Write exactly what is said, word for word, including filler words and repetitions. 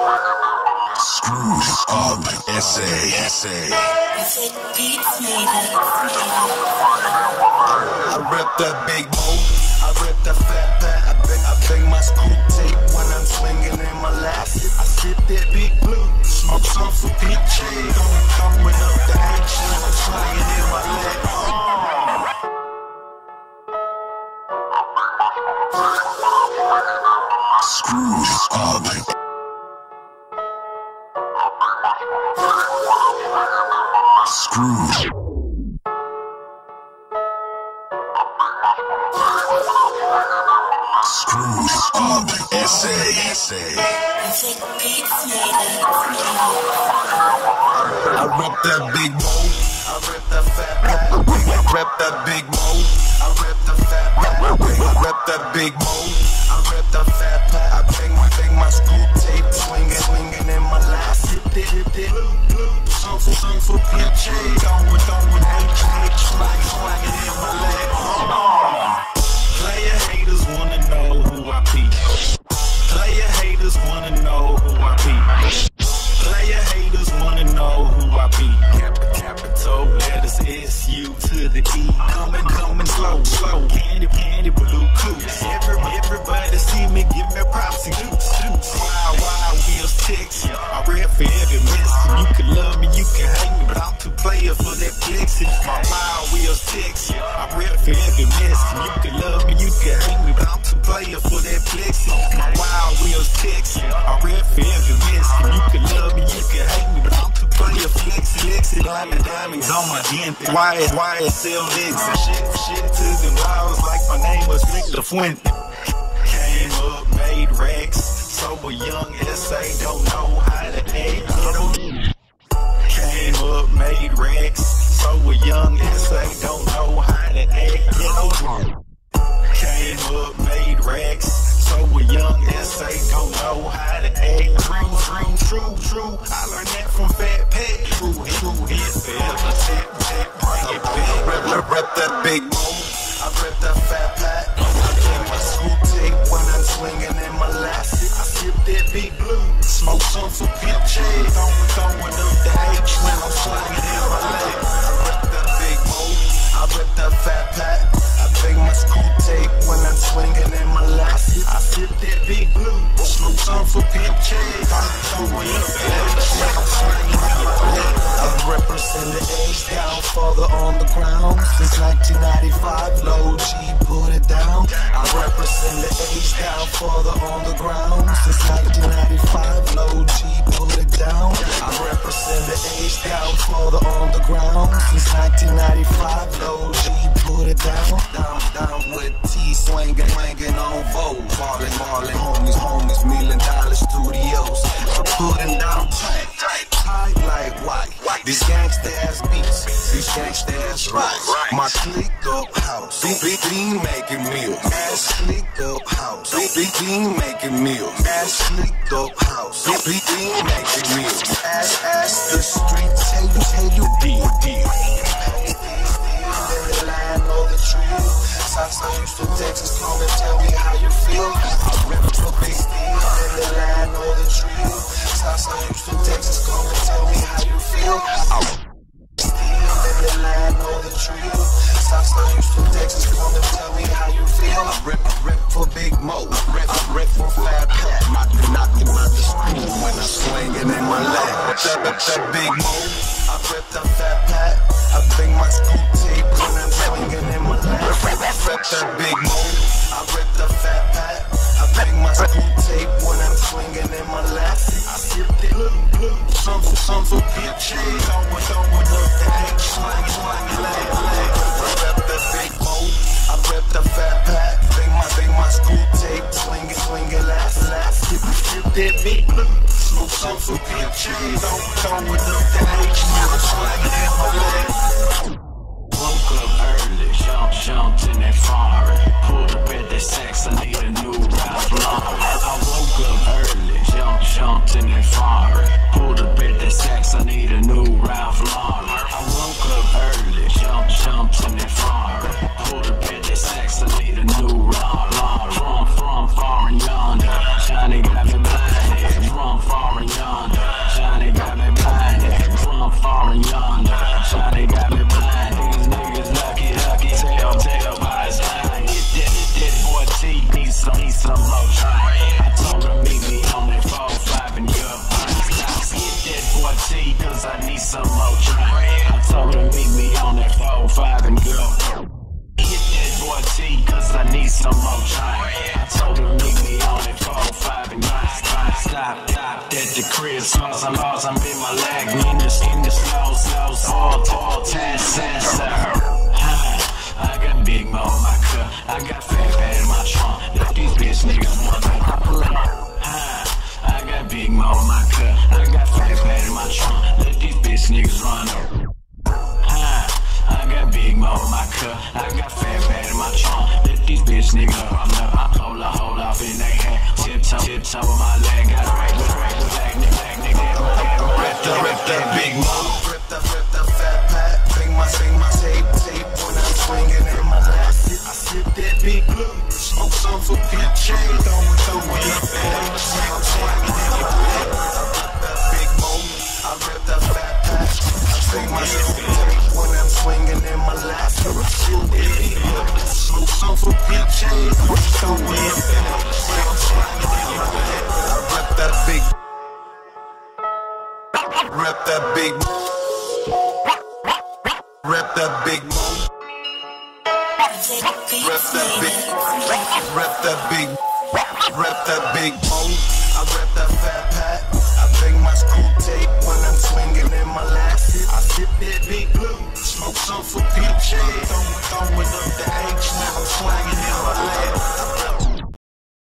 Screwed up, S A, S A. Beats made it. I rep that big boat, I rep that fat pat. I bang, I bang my screw tape when I'm swinging in my lap. I sip that big blue, smoke some for P J. Coming up the action, I'm swinging in my lap. Screwed up. Screwed. Screwed up, S A, S A. Beats made it. I rep that big boat, I rep that fat pat. I rep that big boat, I rep the fat pat. I rep that big boat, I rep that fat pat. I bang my, bang my screw tape, swinging, swinging in my lap. Hit it, hit it, blue, blue. Some for, some for P J. Going, going, H, H, swag, swagging in my leg. Player haters wanna know who I be. Player haters wanna know who I be. Player haters wanna know who I be. Cap capital letters S U to the E. Coming, coming slow, slow. Candy, candy, blue coops. Every, everybody see me, give me props and goops. Wild, wild wheels text. I rap for every miss. You can love me, you can hate me, but I'm too player for that flexing. My wild wheels text. I rap for every miss. You can love me, you can hate me, but I'm too player for that flexing. My wild wheels text. I rap for every miss. You can love me, you can hate me, but I'm too player flexing. Flexing, diamond, diamonds on my diente. Y S Y S L X. Shit, shit to the walls like my name was Rick LaFuente. Came up, made racks. So a young S A don't know how to act. Came up, made racks. So a young S A don't know how to act. Came up, made racks. So a young S A don't know how to act. True, true, true, true. I learned that from Fat Pat. True, true, hit forever. Tap, tap, bring it back. Rep, rep, rep that big boom. I rep that fat pat. I get my screw tape when I'm swinging in my lap. I sip that big blue. Smoke some for P J. Throwing, throwing up the H when I'm swinging in my lap. I rep that big boom. I rep that fat pat. I bang my screw tape when I'm swinging in my lap. I sip that big blue. Smoke some for P J. Throwing up the H when I'm swinging in my lap. I represent the H down further on the ground since nineteen ninety-five. Low G, put it down. I represent the H down further on the ground since nineteen ninety-five. Low G, put it down. I represent the H down further on the ground since nineteen ninety-five. Low G, put it down. Down, down with T, swinging, swinging on Vogue. Ballin', ballin', homies, homies, million dollar studios. I'm putting down tight, tight, tight like white. These gangsta ass beats, these gangsta ass rights. My click up house, big big bean making meals. Ass click up house, big big bean making meals. Ass click up house, big big bean making meals. Ass ass the streets, tell you, tell you deal, deal. The line or the tree. Southside Houston, Texas, come and tell me how you feel. I rep for big steel, in the line or the tree. Southside Houston, Texas, come and tell me how you feel. I steel in the line or the tree. Southside Houston, Texas, come and tell me how you feel. I rep, I rep for Big Mo, I rep, I rep for Fat Pat. Knocking, knocking out the screw when I'm swinging in my lap. That, that, that Big Mo, I rep that Fat Pat. I bang my screw tape when I'm swinging in my lap. I rep that Big Mo, I rep that Fat Pat. I bang my screw tape when I'm swinging in my lap. I sip that blue, blue, some for, some for P J. Throwing, throwing up the H, swinging, swinging, lag, lag. I rep that Big Mo, I rep that Fat Pat. Bang my, bang my screw tape, swinging, swinging, last, last. Sip, sip that big blue, smoke some for P J. Throwing, throwing up the H, swinging, swinging in my leg. Woke up early, jump, jumped in that foreign. Pulled up at that sex, I need a new Ralph Lauren. I woke up early, jump, jumped in that foreign. Pulled up at that sex, I need a new Ralph Lauren. I woke up early, jump, jumped in that foreign. Pulled up at that sex, I need a new Ralph Lauren. From, from far and yonder, Johnny got me blinded. From far and some, need some more drink. I told her meet me on that four five and you're hit that boy T, cause I need some more drink. I told her meet me on that four five and go. Hit that boy T, cause I need some more drink. I told her meet me on that four five and grind. Stop, stop at the crib, songs I'm lost, I'm in my leg, in the in the slow, slow, all, all, test, test, I got big mo in my cup, I got fat fat in my trunk, let these bitch niggas want me. I got big mo in my cup, I got fat fat in my trunk, let these bitch niggas run up. I got big mo in my cup, I got fat fat in my trunk, let these bitch niggas run up. Hold up, hold up in they hand, tiptoe, tiptoe with my leg, got right with right with leg, nigga, nigga, rip the, rip the big mo, rip the, rip the fat pat, bring my, bring my tape, tape when I'm swinging in my lap. I sip that big blue, smoke some for Pete J, throw it, throw it up, and I'm swinging in my lap. I rip that big mo, I rip the fat pat, I bring my tape when I'm swinging in my lap. I sip that big blue, smoke some for Pete J, throw it, throw it up, and I'm swinging in my lap. I rip that big, rip that big, rip that big mo. Rep that big, rep that big, rep that big mo. I rep that fat pat. I bring my screw tape when I'm swinging in my lap. I sip that big blue, smoke some for Pete J. Throw it up the H, now I'm swinging in my lap.